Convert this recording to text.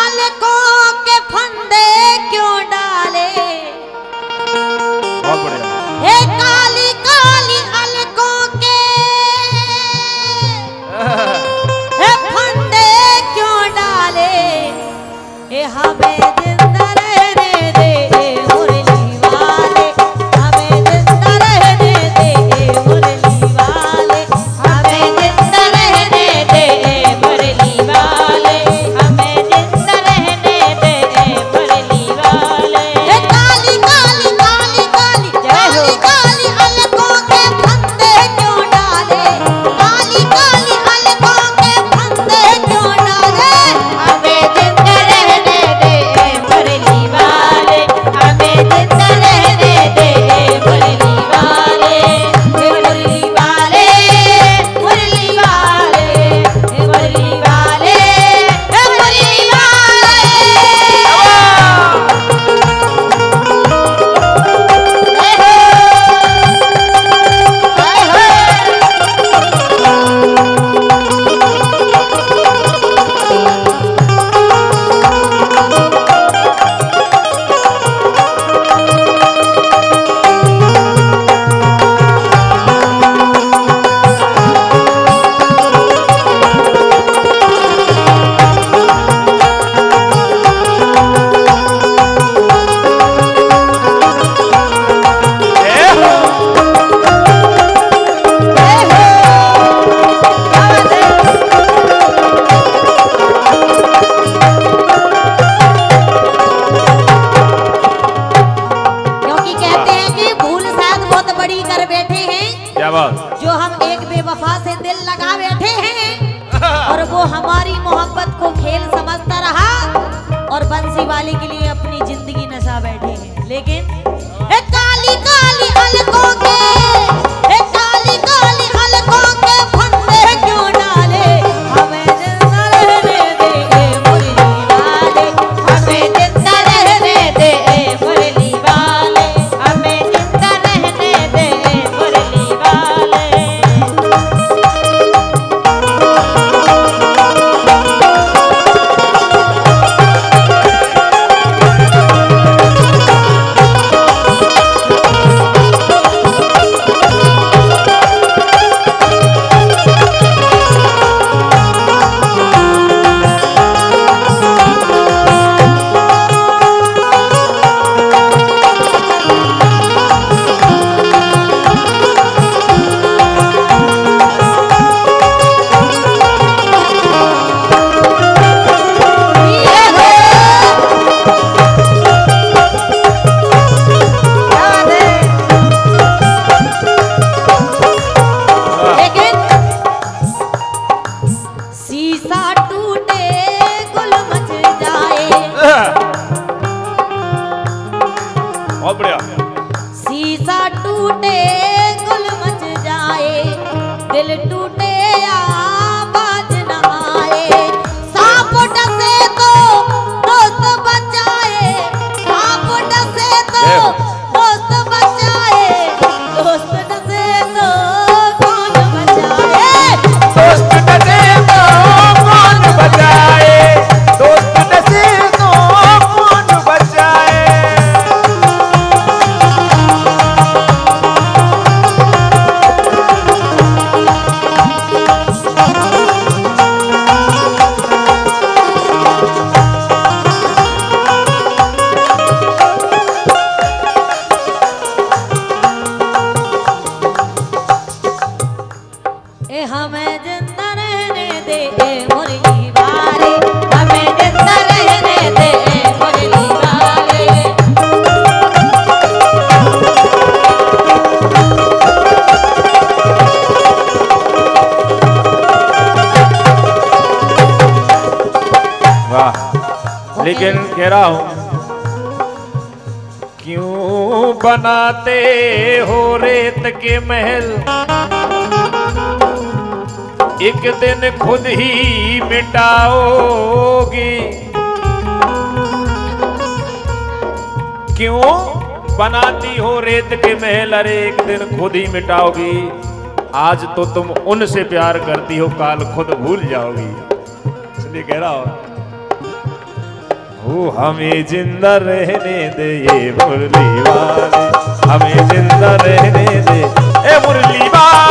अलकों के फंदे क्यों डाले। बहुत बढ़िया। हे काली काली अलकों के हे फंदे क्यों डाले। हे हमें जिंदा रहने दे मुरली वाले, हमें जिंदा रहने दे मुरली वाले, हमें जिंदा रहने दे मुरली वाले, हमें जिंदा रहने दे मुरली वाले। हे काली काली काली काली काली काली अलकों के फंदे क्यों डाले। काली काली अलकों के फंदे क्यों डाले। हमें जिंदा रहने दे मुरली वाले, हमें जिंदा रहने दे मुरली वाले। हे मुरली वाले, मुरली वाले, हे मुरली वाले, हे मुरली वाले। क्योंकि कहते हैं कि भूल शायद बहुत बड़ी कर बैठे हैं, क्या बात। जो हम एक बेवफा से दिल लगा बैठे हैं और वो हमारी मोहब्बत को खेल समझता रहा और बंसी वाले के लिए अपनी जिंदगी नशा बैठे हैं। लेकिन हे काली काली अलकों के, हे काली काली अलकों के फंदे क्यों डाले। हमें जिंदा रहने दे मुरली वाले, हमें जिंदा रहने दे मुरली वाले, हमें जिंदा रहने दे मुरली वाले। लेकिन शीशा टूटे गुल मच जाए, बहुत बढ़िया। शीशा टूटे गुल मच जाए, दिल टूटे आवाज न आए। सांप डसे तो दोस्त बचाए, सांप डसे तो दोस्त बचाए, दोस्त डसे तो कौन बचाए। दोस्त डसे तो कौन बचाए, दोस्त डसे तो कौन बचाए। ए हमें जिंदा रहने दे मुरली वाले, हमें जिंदा रहने दे मुरली वाले। वाह। लेकिन कह रहा हूं, क्यों बनाते हो रेत के महल, एक दिन खुद ही मिटाओगी। क्यों बनाती हो रेत के महल, अरे एक दिन खुद ही मिटाओगी। आज तो तुम उनसे प्यार करती हो, काल खुद भूल जाओगी। इसलिए कह रहा हूं वो हमें जिंदा रहने दे ये मुरली वाले, हमें जिंदा रहने दे ए मुरली वाले।